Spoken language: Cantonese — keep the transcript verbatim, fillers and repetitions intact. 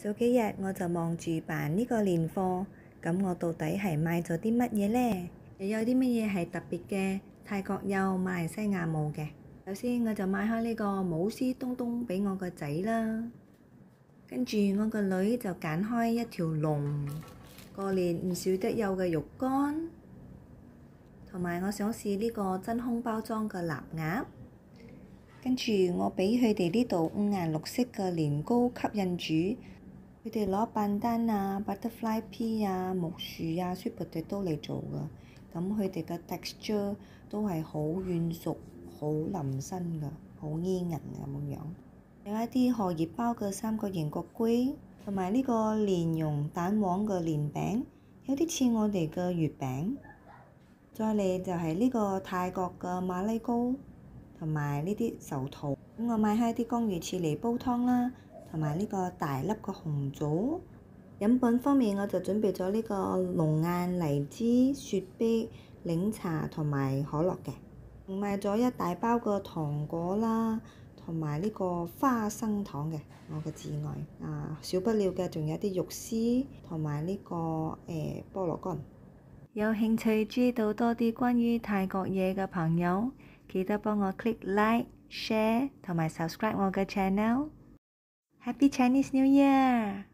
早幾日我就忙住辦呢個年貨，咁我到底係買咗啲乜嘢呢？又有啲乜嘢係特別嘅？泰國有，馬來西亞冇嘅。首先我就買開呢個慕斯東東俾我個仔啦，跟住我個女就揀開一條龍，過年唔少得有嘅肉乾，同埋我想試呢個真空包裝嘅臘鴨。跟住我俾佢哋呢度五顏六色嘅年糕吸引住，佢哋攞笨蛋啊、butterfly pea 啊、木薯啊、sweet potato 嚟做㗎。咁佢哋嘅 texture 都係好軟熟、好腍身㗎，好黏韌咁樣。有一啲荷葉包嘅三角形角龜，同埋呢個蓮蓉蛋黃嘅蓮餅，有啲似我哋嘅月餅。再嚟就係呢個泰國嘅馬拉糕，同埋呢啲壽桃。咁我買開啲江魚翅嚟煲湯啦，同埋呢個大粒嘅紅棗。飲品方面我就準備咗呢個龍眼荔枝雪碧檸茶同埋可樂嘅。仲買咗一大包嘅糖果啦，同埋呢個花生糖嘅，我嘅至愛。啊，少不了嘅仲有啲肉絲同埋呢個誒、欸、菠蘿乾。有興趣知道多啲關於泰國嘢嘅朋友，記得幫我 click like、share 同埋 subscribe 我嘅 channel。Happy Chinese New Year！